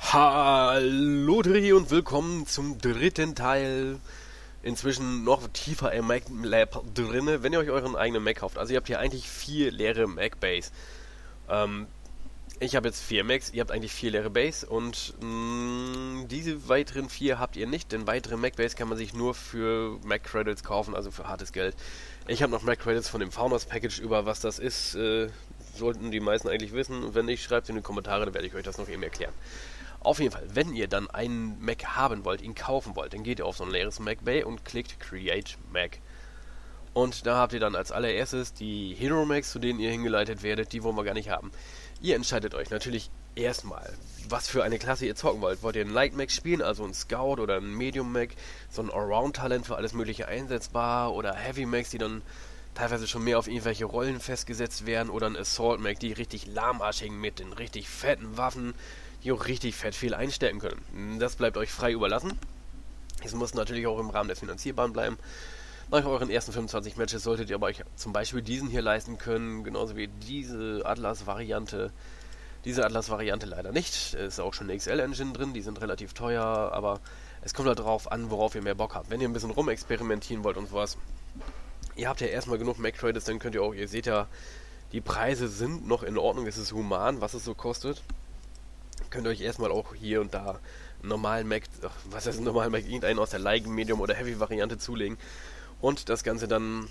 Hallo Dri und willkommen zum dritten Teil. Inzwischen noch tiefer im Mac Lab drinne, wenn ihr euch euren eigenen Mac kauft. Also ihr habt hier eigentlich 4 leere Mac Base. Ähm, Ich habe jetzt 4 Macs, ihr habt eigentlich 4 leere Base und diese weiteren 4 habt ihr nicht, denn weitere Mac Base kann man sich nur für Mac Credits kaufen, also für hartes Geld. Ich habe noch Mac Credits von dem Founders Package über, was das ist, sollten die meisten eigentlich wissen. Wenn nicht, schreibt es in die Kommentare, dann werde ich euch das noch eben erklären. Auf jeden Fall, wenn ihr dann einen Mac haben wollt, ihn kaufen wollt, dann geht ihr auf so ein leeres Mac Bay und klickt Create Mac. Und da habt ihr dann als allererstes die Hero Macs, zu denen ihr hingeleitet werdet, die wollen wir gar nicht haben. Ihr entscheidet euch natürlich erstmal, was für eine Klasse ihr zocken wollt. Wollt ihr einen Light Mac spielen, also einen Scout oder einen Medium Mac, so ein Allround-Talent für alles mögliche einsetzbar, oder Heavy Macs, die dann teilweise schon mehr auf irgendwelche Rollen festgesetzt werden, oder ein Assault Mac, die richtig lahmarschigen mit den richtig fetten Waffen, die auch richtig fett viel einstecken können. Das bleibt euch frei überlassen. Es muss natürlich auch im Rahmen der Finanzierbaren bleiben. Nach euren ersten 25 Matches solltet ihr aber euch zum Beispiel diesen hier leisten können, genauso wie diese Atlas-Variante. Diese Atlas-Variante leider nicht. Es ist auch schon eine XL-Engine drin, die sind relativ teuer, aber es kommt halt darauf an, worauf ihr mehr Bock habt. Wenn ihr ein bisschen rumexperimentieren wollt und sowas, ihr habt ja erstmal genug Mac Credits, dann könnt ihr auch, ihr seht ja, die Preise sind noch in Ordnung, es ist human, was es so kostet. Könnt ihr euch erstmal auch hier und da einen normalen Mac, was heißt ein normalen Mac, irgendeinen aus der Light, Medium oder Heavy Variante zulegen und das Ganze dann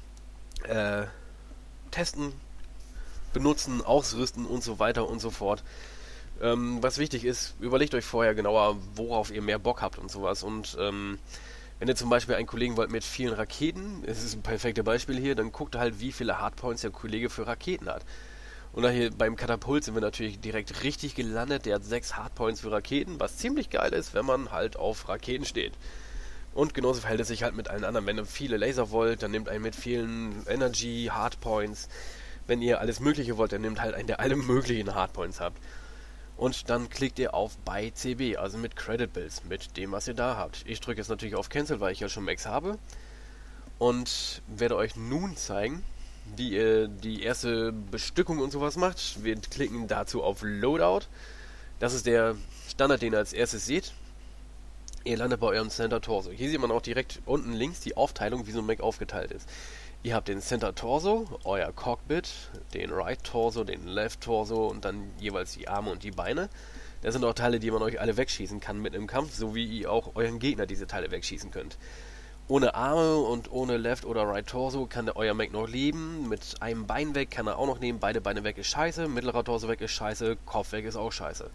testen, benutzen, ausrüsten und so weiter und so fort. Was wichtig ist, überlegt euch vorher genauer, worauf ihr mehr Bock habt und sowas. Und wenn ihr zum Beispiel einen Kollegen wollt mit vielen Raketen, es ist ein perfektes Beispiel hier, dann guckt halt, wie viele Hardpoints der Kollege für Raketen hat. Und da hier beim Katapult sind wir natürlich direkt richtig gelandet. Der hat 6 Hardpoints für Raketen, was ziemlich geil ist, wenn man halt auf Raketen steht. Und genauso verhält es sich halt mit allen anderen. Wenn ihr viele Laser wollt, dann nehmt einen mit vielen Energy, Hardpoints. Wenn ihr alles Mögliche wollt, dann nehmt halt einen, der alle möglichen Hardpoints habt. Und dann klickt ihr auf Buy CB, also mit Credit Bills, mit dem, was ihr da habt. Ich drücke jetzt natürlich auf Cancel, weil ich ja schon Max habe. Und werde euch nun zeigen, wie ihr die erste Bestückung und sowas macht. Wir klicken dazu auf Loadout. Das ist der Standard, den ihr als erstes seht. Ihr landet bei eurem Center Torso. Hier sieht man auch direkt unten links die Aufteilung, wie so ein Mac aufgeteilt ist. Ihr habt den Center Torso, euer Cockpit, den Right Torso, den Left Torso und dann jeweils die Arme und die Beine. Das sind auch Teile, die man euch alle wegschießen kann mit im Kampf, so wie ihr auch euren Gegner diese Teile wegschießen könnt. Ohne Arme und ohne Left oder Right Torso kann euer Mac noch leben. Mit einem Bein weg kann er auch noch nehmen. Beide Beine weg ist scheiße. Mittlerer Torso weg ist scheiße. Kopf weg ist auch scheiße.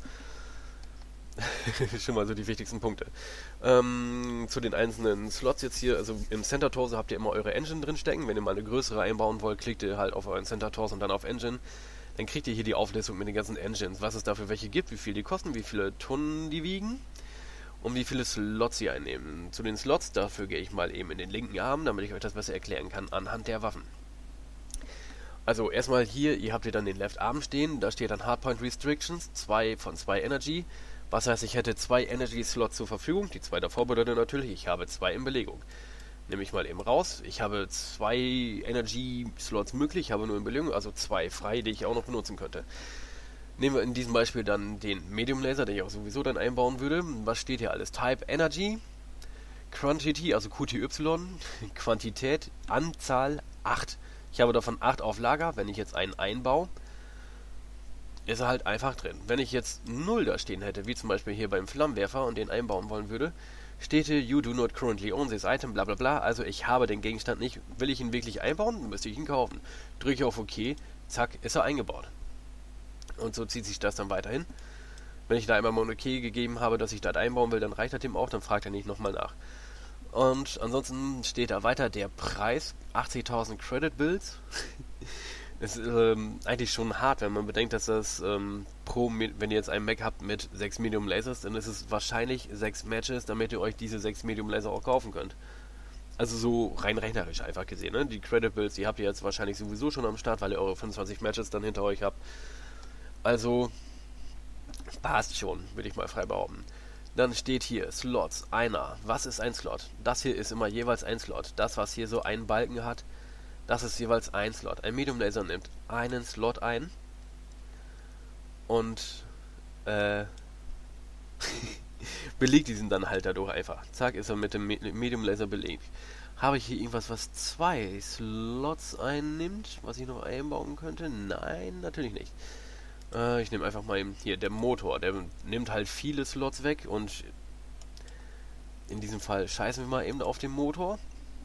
Schon mal so die wichtigsten Punkte. Zu den einzelnen Slots jetzt hier. Also im Center Torso habt ihr immer eure Engine drin stecken. Wenn ihr mal eine größere einbauen wollt, klickt ihr halt auf euren Center Torso und dann auf Engine. Dann kriegt ihr hier die Auflistung mit den ganzen Engines. Was es dafür welche gibt, wie viel die kosten, wie viele Tonnen die wiegen. Und wie viele Slots sie einnehmen. Zu den Slots, dafür gehe ich mal eben in den linken Arm, damit ich euch das besser erklären kann anhand der Waffen. Also erstmal hier, ihr habt hier dann den Left Arm stehen, da steht dann Hardpoint Restrictions, 2 von 2 Energy. Was heißt, ich hätte 2 Energy Slots zur Verfügung, die 2 davor bedeutet natürlich, ich habe 2 in Belegung. Nehme ich mal eben raus, ich habe 2 Energy Slots möglich, ich habe nur in Belegung, also 2 frei, die ich auch noch benutzen könnte. Nehmen wir in diesem Beispiel dann den Medium Laser, den ich auch sowieso dann einbauen würde. Was steht hier alles? Type Energy, Quantity, also QTY, Quantität, Anzahl 8. Ich habe davon 8 auf Lager. Wenn ich jetzt einen einbaue, ist er halt einfach drin. Wenn ich jetzt 0 da stehen hätte, wie zum Beispiel hier beim Flammenwerfer und den einbauen wollen würde, steht hier, you do not currently own this item, bla bla bla. Also ich habe den Gegenstand nicht. Will ich ihn wirklich einbauen, müsste ich ihn kaufen. Drücke ich auf OK, zack, ist er eingebaut. Und so zieht sich das dann weiterhin. Wenn ich da einmal mal ein OK gegeben habe, dass ich das einbauen will, dann reicht das dem auch, dann fragt er nicht nochmal nach. Und ansonsten steht da weiter der Preis, 80.000 Credit Bills. Das ist eigentlich schon hart, wenn man bedenkt, dass das wenn ihr jetzt einen Mac habt mit 6 Medium Lasers, dann ist es wahrscheinlich 6 Matches, damit ihr euch diese 6 Medium Laser auch kaufen könnt. Also so rein rechnerisch einfach gesehen, ne? Die Credit Bills, die habt ihr jetzt wahrscheinlich sowieso schon am Start, weil ihr eure 25 Matches dann hinter euch habt. Also, passt schon, würde ich mal frei behaupten. Dann steht hier Slots, einer. Was ist ein Slot? Das hier ist immer jeweils ein Slot. Das, was hier so einen Balken hat, das ist jeweils ein Slot. Ein Medium Laser nimmt einen Slot ein und belegt diesen dann halt dadurch einfach. Zack, ist er mit dem Medium Laser belegt. Habe ich hier irgendwas, was 2 Slots einnimmt, was ich noch einbauen könnte? Nein, natürlich nicht. Ich nehme einfach mal eben hier, der Motor, der nimmt halt viele Slots weg und in diesem Fall scheißen wir mal eben auf den Motor.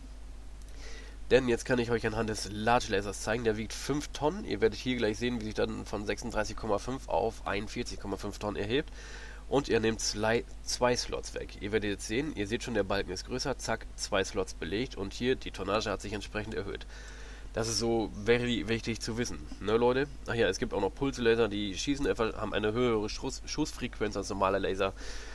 Denn jetzt kann ich euch anhand des Large Lasers zeigen, der wiegt 5 Tonnen. Ihr werdet hier gleich sehen, wie sich dann von 36,5 auf 41,5 Tonnen erhebt. Und ihr nehmt 2 Slots weg. Ihr werdet jetzt sehen, ihr seht schon, der Balken ist größer, zack, 2 Slots belegt und hier, die Tonnage hat sich entsprechend erhöht. Das ist so very wichtig zu wissen, ne Leute? Ach ja, es gibt auch noch Pulslaser, die schießen etwa, haben eine höhere Schussfrequenz als normale Laser,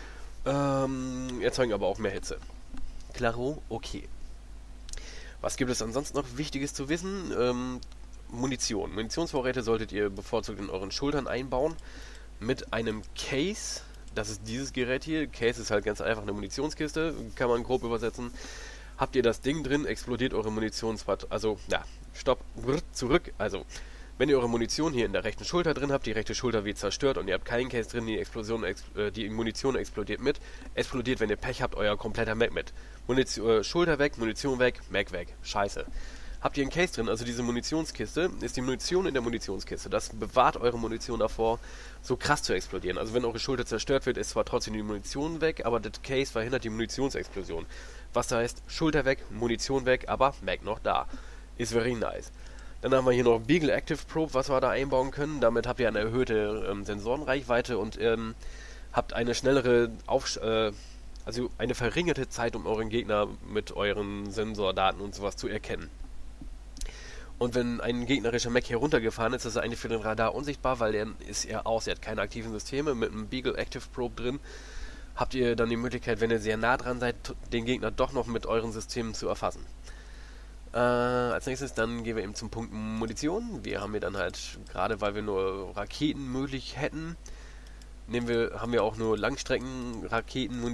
erzeugen aber auch mehr Hitze. Klaro? Okay. Was gibt es ansonsten noch Wichtiges zu wissen? Munition. Munitionsvorräte solltet ihr bevorzugt in euren Schultern einbauen. Mit einem Case, das ist dieses Gerät hier. Case ist halt ganz einfach eine Munitionskiste, kann man grob übersetzen. Habt ihr das Ding drin, explodiert eure Munition zwar, also, ja, stopp, zurück. Also, wenn ihr eure Munition hier in der rechten Schulter drin habt, die rechte Schulter wird zerstört und ihr habt keinen Case drin, die Munition explodiert mit. Explodiert, wenn ihr Pech habt, euer kompletter Mac mit. Schulter weg, Munition weg, Mac weg. Scheiße. Habt ihr einen Case drin, also diese Munitionskiste, ist die Munition in der Munitionskiste. Das bewahrt eure Munition davor, so krass zu explodieren. Also wenn eure Schulter zerstört wird, ist zwar trotzdem die Munition weg, aber das Case verhindert die Munitionsexplosion. Was da heißt, Schulter weg, Munition weg, aber Mac noch da. Ist very nice. Dann haben wir hier noch Beagle Active Probe, was wir da einbauen können. Damit habt ihr eine erhöhte Sensorenreichweite und habt eine schnellere also eine verringerte Zeit, um euren Gegner mit euren Sensordaten und sowas zu erkennen. Und wenn ein gegnerischer Mech heruntergefahren ist, ist er eigentlich für den Radar unsichtbar, weil er ist eher aus, er hat keine aktiven Systeme. Mit einem Beagle Active Probe drin habt ihr dann die Möglichkeit, wenn ihr sehr nah dran seid, den Gegner doch noch mit euren Systemen zu erfassen. Als nächstes dann gehen wir eben zum Punkt Munition. Wir haben hier dann halt, gerade weil wir nur Raketen möglich hätten, haben wir auch nur Langstrecken-Raketen,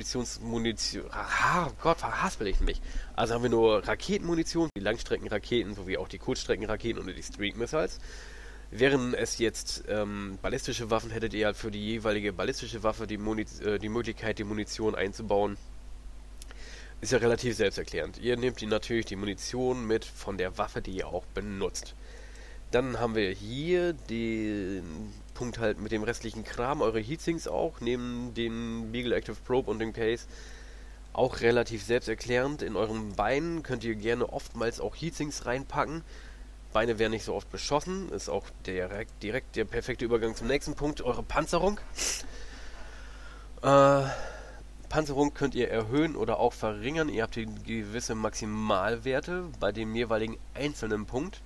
oh Gott, verhaspel ich mich. Also haben wir nur Raketenmunition, die Langstrecken-Raketen sowie auch die Kurzstrecken-Raketen und die Streak-Missiles. Wären es jetzt ballistische Waffen, hättet ihr halt für die jeweilige ballistische Waffe die Möglichkeit, die Munition einzubauen. Ist ja relativ selbsterklärend. Ihr nehmt natürlich die Munition mit von der Waffe, die ihr auch benutzt. Dann haben wir hier den Punkt halt mit dem restlichen Kram, eure Heatsinks auch, neben dem Beagle Active Probe und dem Case. Auch relativ selbsterklärend. In euren Beinen könnt ihr gerne oftmals auch Heatsinks reinpacken. Beine werden nicht so oft beschossen. Ist auch direkt der perfekte Übergang zum nächsten Punkt. Eure Panzerung. Panzerung könnt ihr erhöhen oder auch verringern. Ihr habt hier gewisse Maximalwerte bei dem jeweiligen einzelnen Punkt.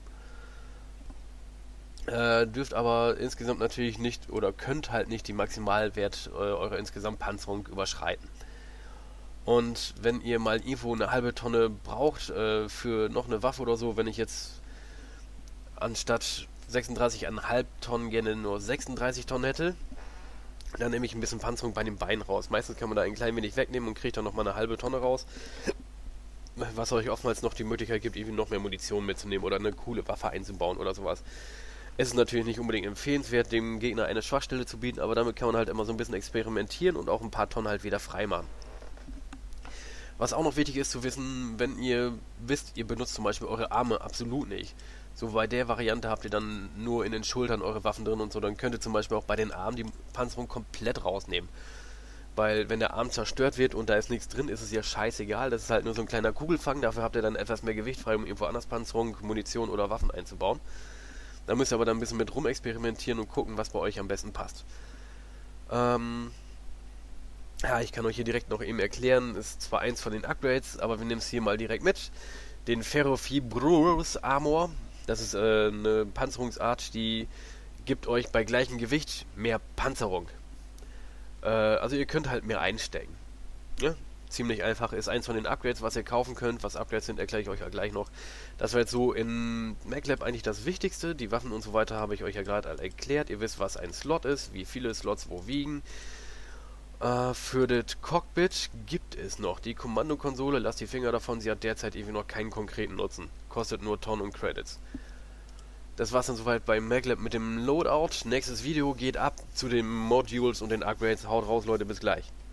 Dürft aber insgesamt natürlich nicht oder könnt halt nicht die Maximalwert eurer insgesamt Panzerung überschreiten. Und wenn ihr mal irgendwo eine halbe Tonne braucht für noch eine Waffe oder so, wenn ich jetzt anstatt 36,5 Tonnen gerne nur 36 Tonnen hätte, dann nehme ich ein bisschen Panzerung bei den Beinen raus. Meistens kann man da ein klein wenig wegnehmen und kriegt dann nochmal eine halbe Tonne raus. Was euch oftmals noch die Möglichkeit gibt, irgendwie noch mehr Munition mitzunehmen oder eine coole Waffe einzubauen oder sowas. Es ist natürlich nicht unbedingt empfehlenswert, dem Gegner eine Schwachstelle zu bieten, aber damit kann man halt immer so ein bisschen experimentieren und auch ein paar Tonnen halt wieder freimachen. Was auch noch wichtig ist zu wissen, wenn ihr wisst, ihr benutzt zum Beispiel eure Arme absolut nicht. So bei der Variante habt ihr dann nur in den Schultern eure Waffen drin und so, dann könnt ihr zum Beispiel auch bei den Armen die Panzerung komplett rausnehmen. Weil wenn der Arm zerstört wird und da ist nichts drin, ist es ja scheißegal, das ist halt nur so ein kleiner Kugelfang, dafür habt ihr dann etwas mehr Gewicht frei, um irgendwo anders Panzerung, Munition oder Waffen einzubauen. Da müsst ihr aber dann ein bisschen mit rumexperimentieren und gucken, was bei euch am besten passt. Ja, ich kann euch hier direkt noch eben erklären, ist zwar eins von den Upgrades, aber wir nehmen es hier mal direkt mit. Den Ferrofibrous Armor, das ist eine Panzerungsart, die gibt euch bei gleichem Gewicht mehr Panzerung. Also ihr könnt halt mehr einstecken. Ja? Ziemlich einfach, ist eins von den Upgrades, was ihr kaufen könnt. Was Upgrades sind, erkläre ich euch ja gleich noch. Das war jetzt so in MacLab eigentlich das Wichtigste. Die Waffen und so weiter habe ich euch ja gerade erklärt. Ihr wisst, was ein Slot ist, wie viele Slots wo wiegen. Für das Cockpit gibt es noch die Kommandokonsole. Lasst die Finger davon, sie hat derzeit irgendwie noch keinen konkreten Nutzen. Kostet nur Tonnen und Credits. Das war's dann soweit bei MacLab mit dem Loadout. Nächstes Video geht ab zu den Modules und den Upgrades. Haut raus, Leute, bis gleich.